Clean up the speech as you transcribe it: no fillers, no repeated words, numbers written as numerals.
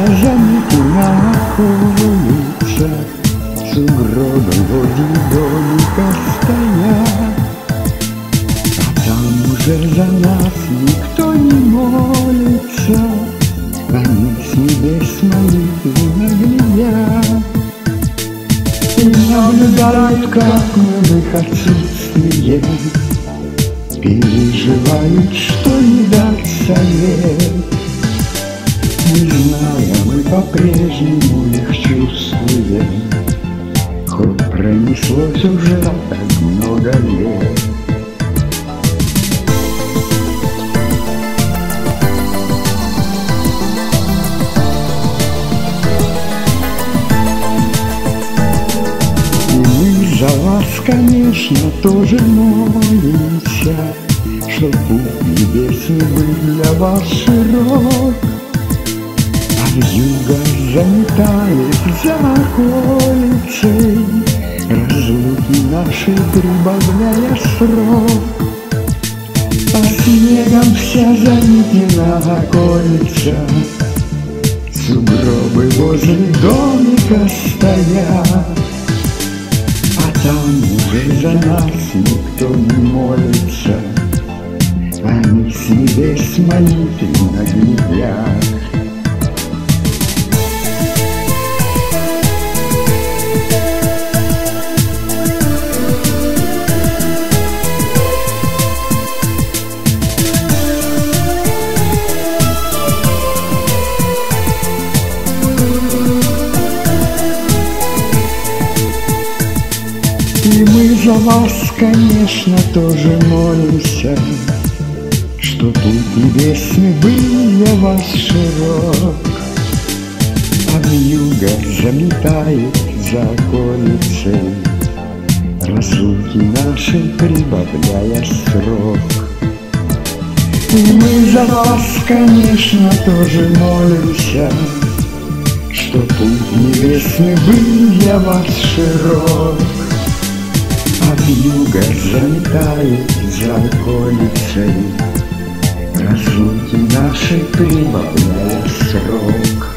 заметы на улице, сугробы возле домика стоят, а там уже за нас никто не молится, они с небес молитвенно глядят и наблюдают, как мы в их отсутствие переживают, что не дать совет. Не зная, мы по-прежнему их чувствуем, хоть пронеслось уже так много лет. И мы за вас, конечно, тоже молимся, чтоб путь небесный был для вас широк. Вьюга заметает за околицей, разлуки наши прибавляя срок. По снегам вся заметена околица, сугробы возле домика стоят, а там уже за нас никто не молится, они с небес молитвенно глядят. И мы за вас, конечно, тоже молимся, что путь небесный был для вас широк. А вьюга заметает за околицей, разлуки наши прибавляя срок. И мы за вас, конечно, тоже молимся, что путь небесный был для вас широк. А вьюга заметает за околицей, разлуки наши прибавляя срок.